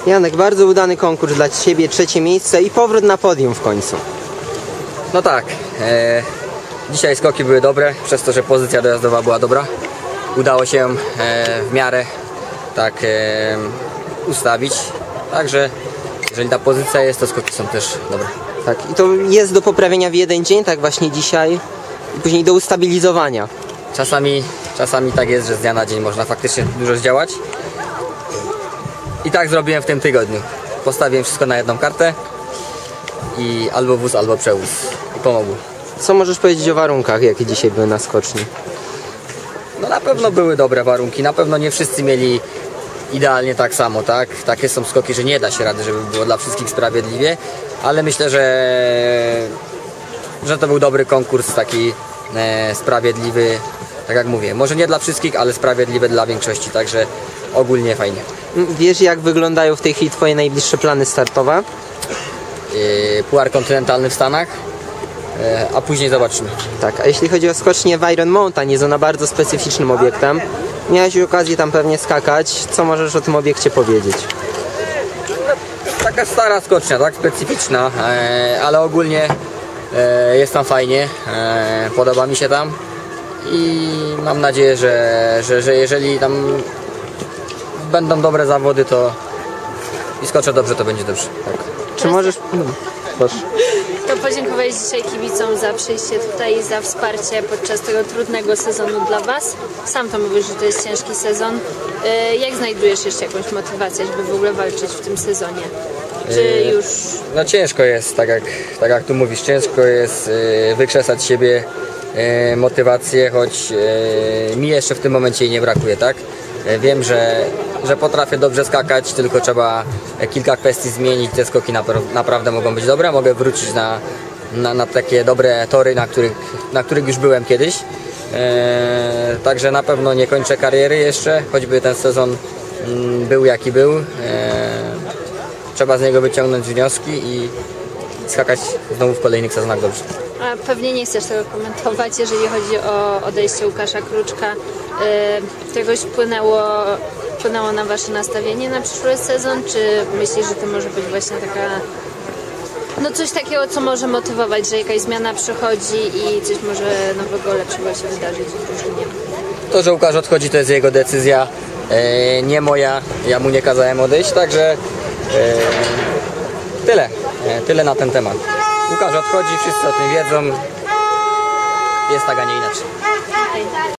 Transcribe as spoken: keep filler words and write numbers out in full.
Janek, bardzo udany konkurs dla Ciebie, trzecie miejsce i powrót na podium w końcu. No tak, e, dzisiaj skoki były dobre, przez to, że pozycja dojazdowa była dobra. Udało się e, w miarę tak e, ustawić, także jeżeli ta pozycja jest, to skoki są też dobre. Tak, i to jest do poprawienia w jeden dzień, tak właśnie dzisiaj, i później do ustabilizowania. Czasami, czasami tak jest, że z dnia na dzień można faktycznie dużo zdziałać. I tak zrobiłem w tym tygodniu. Postawiłem wszystko na jedną kartę i albo wóz, albo przewóz. I pomogło. Co możesz powiedzieć o warunkach, jakie dzisiaj były na skoczni? No na pewno były dobre warunki, na pewno nie wszyscy mieli idealnie tak samo, tak? Takie są skoki, że nie da się rady, żeby było dla wszystkich sprawiedliwie, ale myślę, że, że to był dobry konkurs, taki e, sprawiedliwy, tak jak mówię, może nie dla wszystkich, ale sprawiedliwy dla większości, także ogólnie fajnie. Wiesz, jak wyglądają w tej chwili Twoje najbliższe plany startowe? E, Puar kontynentalny w Stanach, e, a później zobaczymy. Tak, a jeśli chodzi o skocznię w Iron Mountain, jest ona bardzo specyficznym obiektem. Miałeś okazję tam pewnie skakać. Co możesz o tym obiekcie powiedzieć? Taka stara skocznia, tak, specyficzna, e, ale ogólnie e, jest tam fajnie, e, podoba mi się tam i mam nadzieję, że, że, że jeżeli tam będą dobre zawody, to i skoczę dobrze, to będzie dobrze. Tak. Czy możesz... No, proszę. To podziękować dzisiaj kibicom za przyjście tutaj i za wsparcie podczas tego trudnego sezonu dla Was. Sam to mówisz, że to jest ciężki sezon. Jak znajdujesz jeszcze jakąś motywację, żeby w ogóle walczyć w tym sezonie? Czy już... No ciężko jest, tak jak, tak jak tu mówisz, ciężko jest wykrzesać siebie motywację, choć mi jeszcze w tym momencie jej nie brakuje, tak? Wiem, że, że potrafię dobrze skakać, tylko trzeba kilka kwestii zmienić. Te skoki naprawdę mogą być dobre. Mogę wrócić na, na, na takie dobre tory, na których, na których już byłem kiedyś. E, także na pewno nie kończę kariery jeszcze, choćby ten sezon m, był jaki był. E, trzeba z niego wyciągnąć wnioski i skakać znowu w kolejnych sezonach dobrze. A pewnie nie chcesz tego komentować, jeżeli chodzi o odejście Łukasza Kruczka. To jakoś wpłynęło, wpłynęło na Wasze nastawienie na przyszły sezon? Czy myślisz, że to może być właśnie taka... No coś takiego, co może motywować, że jakaś zmiana przychodzi i coś może nowego, lepszego się wydarzyć w drużynie? To, że Łukasz odchodzi, to jest jego decyzja, e, nie moja. Ja mu nie kazałem odejść, także e, tyle. E, tyle na ten temat. Łukasz odchodzi, wszyscy o tym wiedzą. Jest tak, a nie inaczej.